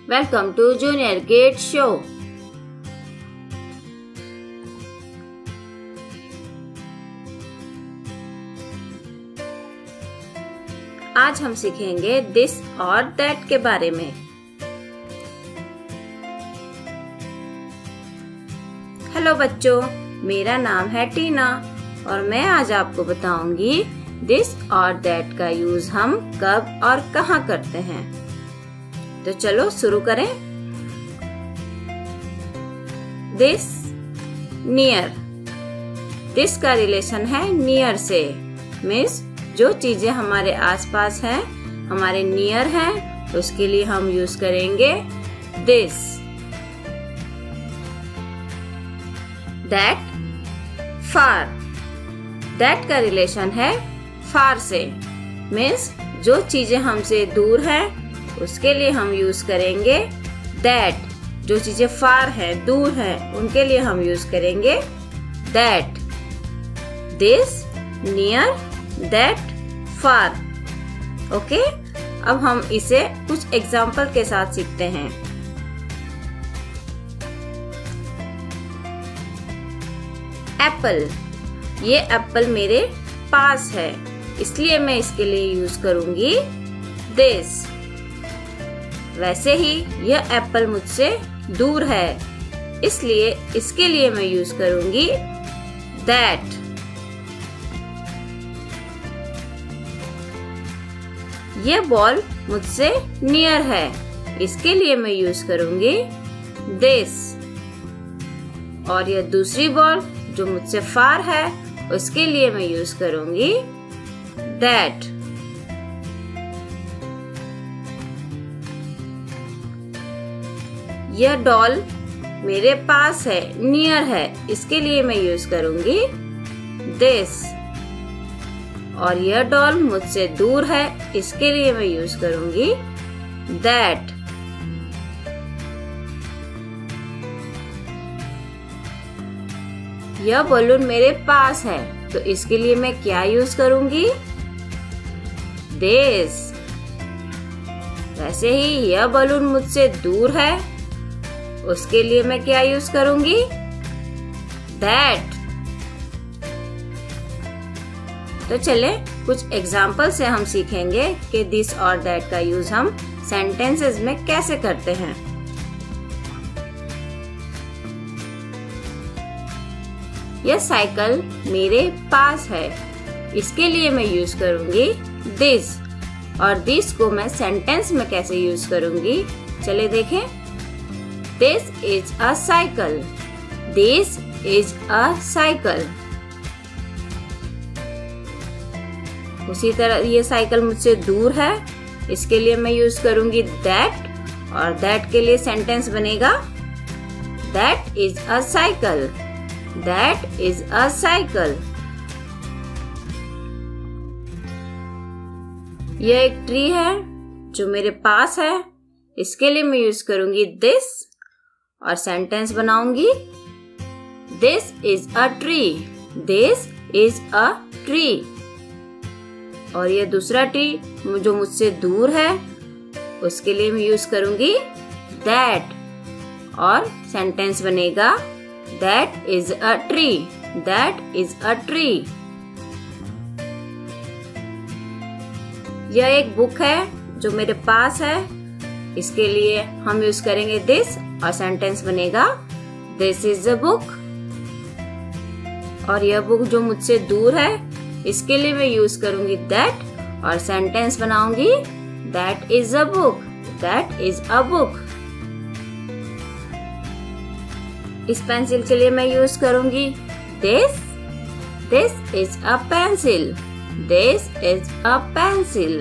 Welcome to Junior Kids Show. आज हम सीखेंगे दिस और दैट के बारे में। हेलो बच्चों, मेरा नाम है टीना और मैं आज आपको बताऊंगी दिस और दैट का यूज हम कब और कहाँ करते हैं। तो चलो शुरू करें। दिस नियर, दिस का रिलेशन है नियर से, मीन्स जो चीजें हमारे आसपास हैं, हमारे नियर हैं, तो उसके लिए हम यूज करेंगे दिस। दैट फार, दैट का रिलेशन है फार से, मीन्स जो चीजें हमसे दूर हैं उसके लिए हम यूज करेंगे दैट। जो चीजें फार हैं, दूर हैं, उनके लिए हम यूज करेंगे that. This, near, that, far. Okay, अब हम इसे कुछ एग्जाम्पल के साथ सीखते हैं। एप्पल, ये एप्पल मेरे पास है, इसलिए मैं इसके लिए यूज करूंगी दिस। वैसे ही यह एप्पल मुझसे दूर है, इसलिए इसके लिए मैं यूज करूंगी दैट। यह बॉल मुझसे नियर है, इसके लिए मैं यूज करूंगी दिस। और यह दूसरी बॉल जो मुझसे फार है, उसके लिए मैं यूज करूंगी दैट। यह डॉल मेरे पास है, नियर है, इसके लिए मैं यूज करूंगी दिस। और यह डॉल मुझसे दूर है, इसके लिए मैं यूज करूंगी दैट। यह बलून मेरे पास है, तो इसके लिए मैं क्या यूज करूंगी दिस। वैसे ही यह बलून मुझसे दूर है, उसके लिए मैं क्या यूज करूंगी दैट। तो चले कुछ एग्जाम्पल से हम सीखेंगे कि दिस और दैट का यूज हम सेंटेंसेस में कैसे करते हैं। यह साइकिल मेरे पास है, इसके लिए मैं यूज करूंगी दिस। और दिस को मैं सेंटेंस में कैसे यूज करूंगी, चले देखें। This is a cycle, this is a cycle. उसी तरह ये साइकिल मुझसे दूर है, इसके लिए मैं यूज करूंगी दैट। और दैट के लिए सेंटेंस बनेगा that is a cycle, that is a cycle. यह एक ट्री है जो मेरे पास है, इसके लिए मैं यूज करूंगी दिस और सेंटेंस बनाऊंगी this is a tree, this is a tree. और यह दूसरा ट्री जो मुझसे दूर है, उसके लिए मैं यूज करूंगी दैट और सेंटेंस बनेगा that is a tree, that is a tree. यह एक बुक है जो मेरे पास है, इसके लिए हम यूज करेंगे दिस और सेंटेंस बनेगा दिस इज अ बुक। और यह बुक जो मुझसे दूर है, इसके लिए मैं यूज करूंगी दैट और सेंटेंस बनाऊंगी that is a book, that is a book. इस पेंसिल के लिए मैं यूज करूंगी this, this is a pencil, this is a pencil.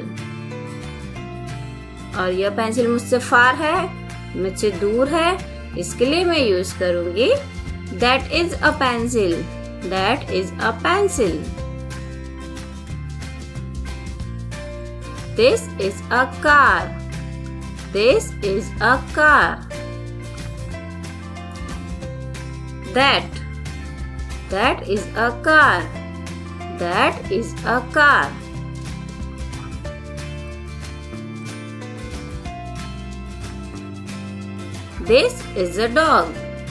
और यह पेंसिल मुझसे फार है, मुझसे दूर है, इसके लिए मैं यूज करूंगी that is a pencil, that is a pencil. This is a car, this is a car. That is a car, that is a car. This is a dog.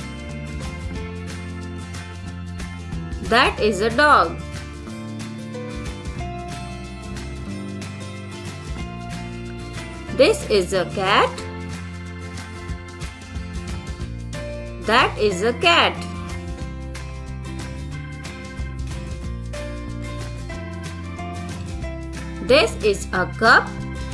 That is a dog. This is a cat. That is a cat. This is a cup.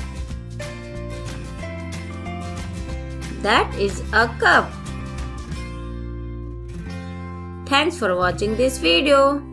That is a cup. Thanks for watching this video.